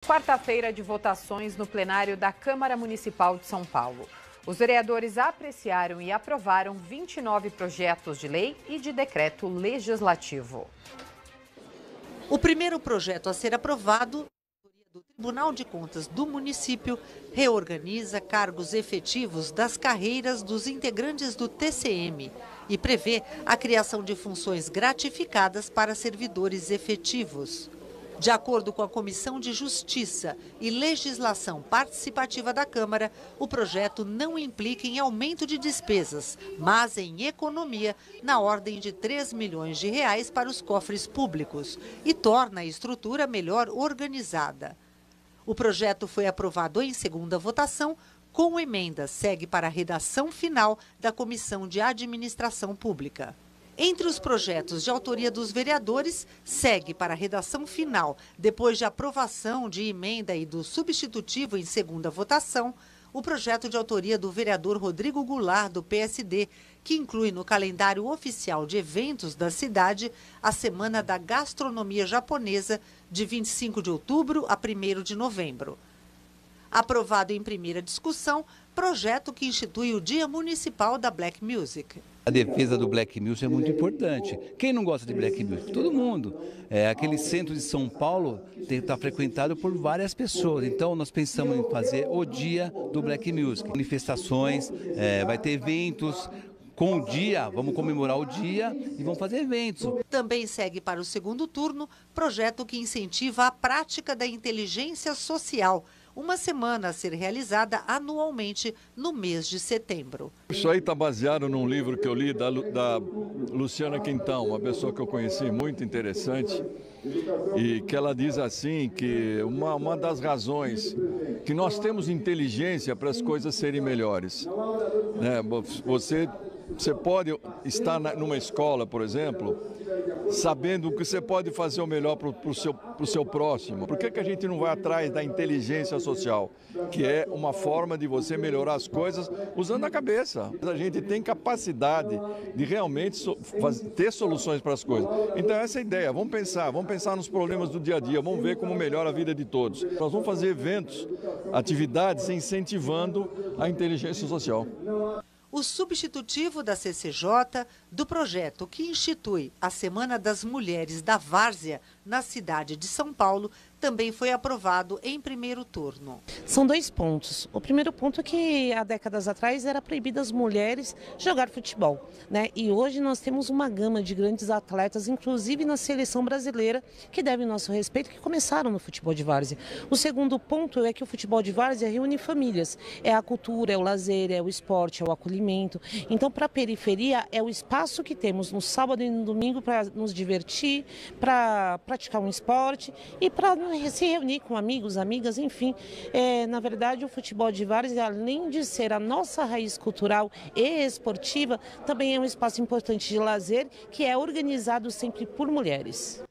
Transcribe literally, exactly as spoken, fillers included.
quarta-feira de votações no plenário da Câmara Municipal de São Paulo. Os vereadores apreciaram e aprovaram vinte e nove projetos de lei e de decreto legislativo. O primeiro projeto a ser aprovado do Tribunal de Contas do município reorganiza cargos efetivos das carreiras dos integrantes do T C M e prevê a criação de funções gratificadas para servidores efetivos. De acordo com a Comissão de Justiça e Legislação Participativa da Câmara, o projeto não implica em aumento de despesas, mas em economia na ordem de três milhões de reais para os cofres públicos e torna a estrutura melhor organizada. O projeto foi aprovado em segunda votação, com emenda, segue para a redação final da Comissão de Administração Pública. Entre os projetos de autoria dos vereadores, segue para a redação final, depois de aprovação de emenda e do substitutivo em segunda votação, o projeto de autoria do vereador Rodrigo Goulart, do P S D, que inclui no calendário oficial de eventos da cidade a Semana da Gastronomia Japonesa, de vinte e cinco de outubro a primeiro de novembro. Aprovado em primeira discussão, projeto que institui o Dia Municipal da Black Music. A defesa do Black Music é muito importante. Quem não gosta de Black Music? Todo mundo. É, aquele centro de São Paulo está frequentado por várias pessoas. Então nós pensamos em fazer o Dia do Black Music. Manifestações, é, vai ter eventos. Com o dia, vamos comemorar o dia e vamos fazer eventos. Também segue para o segundo turno projeto que incentiva a prática da inteligência social. Uma semana a ser realizada anualmente no mês de setembro. Isso aí está baseado num livro que eu li da, da Luciana Quintão, uma pessoa que eu conheci, muito interessante, e que ela diz assim que uma, uma das razões que nós temos inteligência para as coisas serem melhores, né? Você, você pode estar na, numa escola, por exemplo, sabendo que você pode fazer o melhor para o seu, pro seu próximo. Por que que a gente não vai atrás da inteligência social, que é uma forma de você melhorar as coisas usando a cabeça? A gente tem capacidade de realmente so, faz, ter soluções para as coisas. Então essa é a ideia, vamos pensar, vamos pensar nos problemas do dia a dia, vamos ver como melhora a vida de todos. Nós vamos fazer eventos, atividades incentivando a inteligência social. O substitutivo da C C J do projeto que institui a Semana das Mulheres da Várzea na cidade de São Paulo também foi aprovado em primeiro turno. São dois pontos. O primeiro ponto é que há décadas atrás era proibido as mulheres jogar futebol, né? E hoje nós temos uma gama de grandes atletas, inclusive na seleção brasileira, que devem nosso respeito, que começaram no futebol de várzea. O segundo ponto é que o futebol de várzea reúne famílias. É a cultura, é o lazer, é o esporte, é o acolhimento. Então, para a periferia, é o espaço que temos no sábado e no domingo para nos divertir, para praticar um esporte e para se reunir com amigos, amigas, enfim. É, na verdade, o futebol de várzea, além de ser a nossa raiz cultural e esportiva, também é um espaço importante de lazer que é organizado sempre por mulheres.